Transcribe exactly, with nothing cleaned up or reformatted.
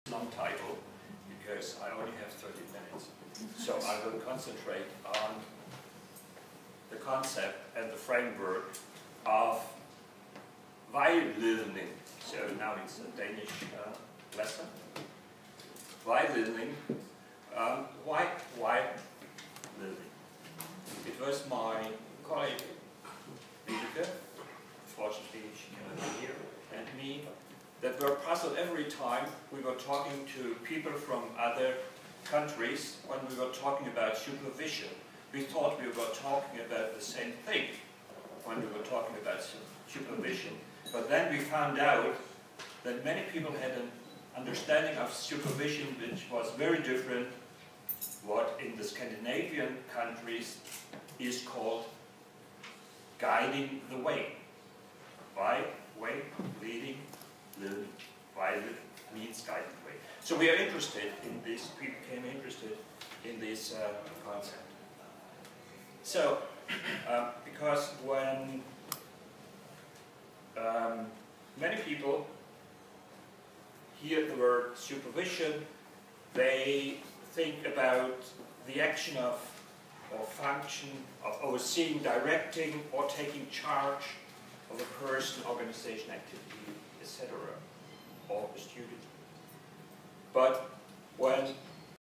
long title because I only have thirty minutes. So I will concentrate on the concept and the framework of vejledning. So now it's a Danish uh, lesson. Vejledning. Um, why vejledning? It was my colleague, Vibeke, fortunately she cannot be here, and me, that were puzzled every time we were talking to people from other countries when we were talking about supervision. We thought we were talking about the same thing when we were talking about supervision. But then we found out that many people had an understanding of supervision which was very different what in the Scandinavian countries is called guiding the way. Why? Way, leading, learning. Why means guiding the way. So we are interested in this, we became interested in this uh, concept. So, uh, because when um, many people hear the word supervision, they think about the action of or function of overseeing, directing, or taking charge of a person, organization, activity, et cetera, or a student. But when